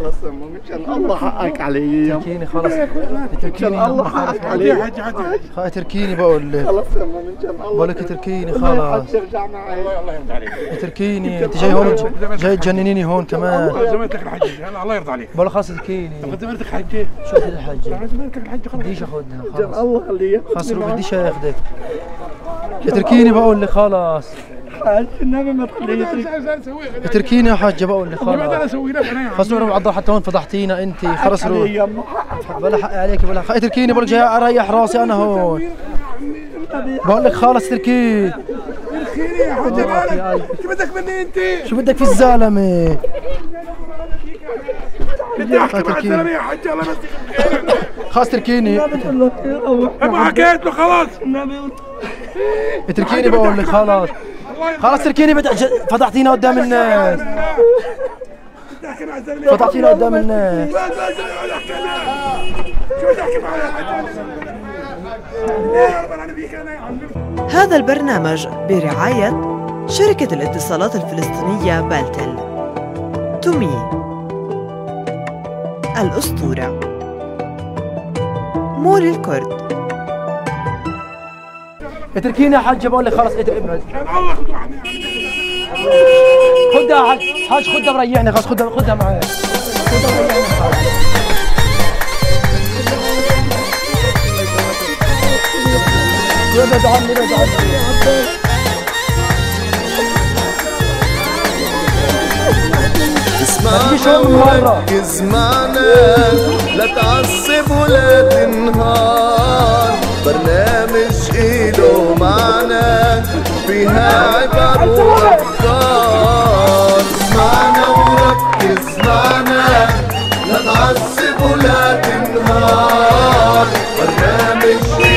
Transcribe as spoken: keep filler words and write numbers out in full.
خلص يما مشان الله حقك علي. اتركيني خلص اتركيني الله حقك علي. خلاص اتركيني بقول لك. خلص يما مشان الله. بقول لك اتركيني خلاص. ترجع معي. الله يرضى عليك. اتركيني انت جاي هون جاي تجننيني هون كمان. زمانتك الحجة الله يرضى عليك. بقول لك خلاص اتركيني. زمانتك الحجة. شو بدي الحجة؟ زمانتك الحجة خلاص. بديش اخذها خلاص. الله خليك. خلاص روح بديش اخذك. اتركيني بقول لك خلاص. حاج النبي ما تخليه يترك. اتركيني يا حاجة بقول لك خلاص. انا اسوي لك انا. خلاص روح بعض حتى هون فضحتينا انت خلاص روح. بلا حق عليك بلا حق. اتركيني بقول لك جاي اريح راسي انا هون. بقول لك خلص اتركيني. اتركيني يا حجة مالك؟ شو بدك مني انت؟ شو بدك في الزلمة؟ بدي احكي مع الزلمة يا حجة الله بس. خلاص اتركيني. ما حكيت له خلاص. اتركيني بقول لك خلاص. خلاص اتركيني فضحتينا قدام الناس. فضحتينا قدام الناس. هذا البرنامج برعاية شركة الاتصالات الفلسطينية بالتل. تومي الأسطورة. مول الكرد. اتركيني يا حاج بقول لك خلص ابعد. خدها يا حاج حاج خدها مريحني خلاص خدها خدها معي. خدها مريحني. ابعد عني ابعد عني. اسمعنا وركز معنا لا تعصب ولا تنهار. برنامج إله معنى فيها عبر وأفكار. اسمعنا وركز معنا لا تعصب ولا تنهار. برنامج